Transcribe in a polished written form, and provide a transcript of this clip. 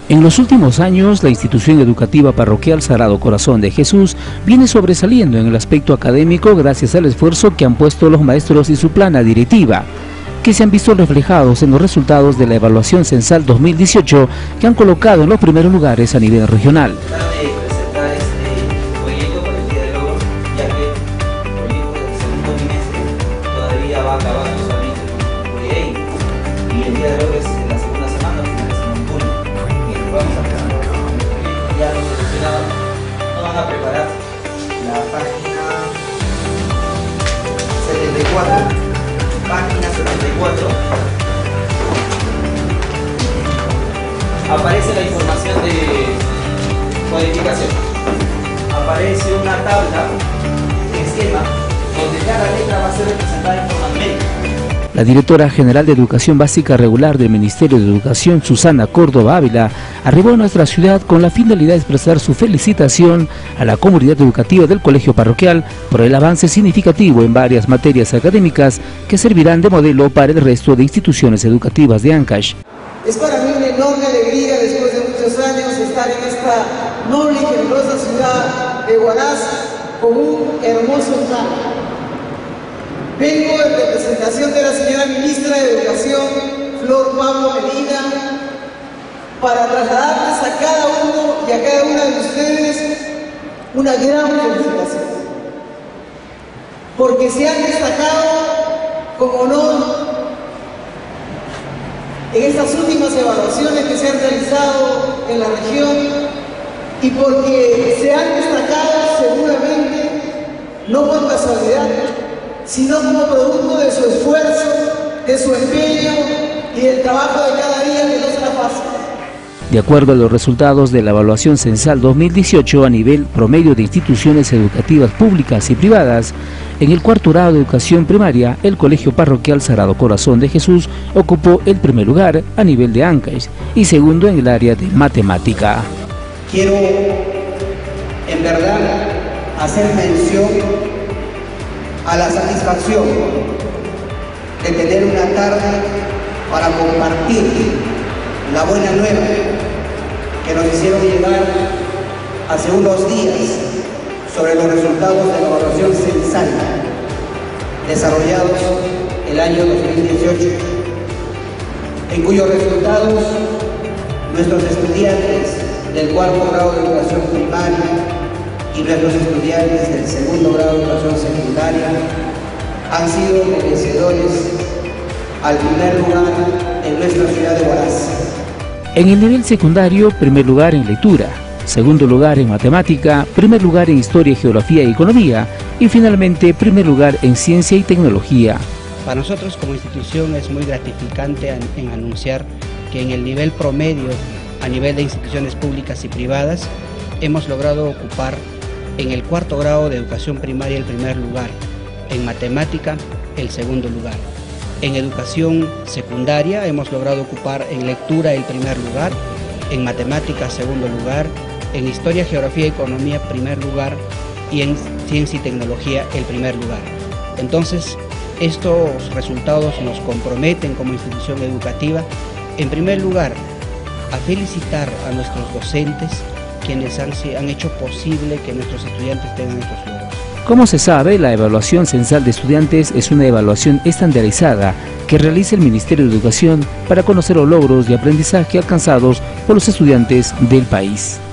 En los últimos años, la institución educativa parroquial Sagrado Corazón de Jesús viene sobresaliendo en el aspecto académico gracias al esfuerzo que han puesto los maestros y su plana directiva, que se han visto reflejados en los resultados de la evaluación censal 2018 que han colocado en los primeros lugares a nivel regional. Vamos a preparar la página 74. Página 74. Aparece la información de codificación. Aparece una tabla, esquema, donde cada letra va a ser representada en forma numérica. La directora general de Educación Básica Regular del Ministerio de Educación, Susana Córdoba Ávila, arribó a nuestra ciudad con la finalidad de expresar su felicitación a la comunidad educativa del colegio parroquial por el avance significativo en varias materias académicas que servirán de modelo para el resto de instituciones educativas de Ancash. Es para mí una enorme alegría, después de muchos años, estar en esta noble y generosa ciudad de Huaraz con un hermoso plan. Vengo en representación de la señora Ministra de Educación, Flor Pablo Medina, para trasladarles a cada uno y a cada una de ustedes una gran felicitación. Porque se han destacado con honor en estas últimas evaluaciones que se han realizado en la región y porque se han destacado seguramente, no por casualidad, sino como producto de su esfuerzo, de su empeño y del trabajo de cada día que no será fácil. De acuerdo a los resultados de la evaluación censal 2018 a nivel promedio de instituciones educativas públicas y privadas, en el cuarto grado de educación primaria, el Colegio Parroquial Sagrado Corazón de Jesús ocupó el primer lugar a nivel de Ancash y segundo en el área de matemática. Quiero, en verdad, hacer mención a la satisfacción de tener una tarde para compartir la buena nueva que nos hicieron llegar hace unos días sobre los resultados de la evaluación censal desarrollados el año 2018, en cuyos resultados nuestros estudiantes del cuarto grado de educación primaria y nuestros estudiantes del segundo grado de educación secundaria han sido merecedores al primer lugar en nuestra ciudad de Huaraz. En el nivel secundario, primer lugar en lectura, segundo lugar en matemática, primer lugar en historia, geografía y economía y finalmente primer lugar en ciencia y tecnología. Para nosotros como institución es muy gratificante en anunciar que en el nivel promedio a nivel de instituciones públicas y privadas hemos logrado ocupar en el cuarto grado de educación primaria el primer lugar, en matemática el segundo lugar. En educación secundaria hemos logrado ocupar en lectura el primer lugar, en matemática segundo lugar, en historia, geografía y economía primer lugar y en ciencia y tecnología el primer lugar. Entonces, estos resultados nos comprometen como institución educativa, en primer lugar, a felicitar a nuestros docentes, quienes han hecho posible que nuestros estudiantes tengan estos logros. Como se sabe, la evaluación censal de estudiantes es una evaluación estandarizada que realiza el Ministerio de Educación para conocer los logros de aprendizaje alcanzados por los estudiantes del país.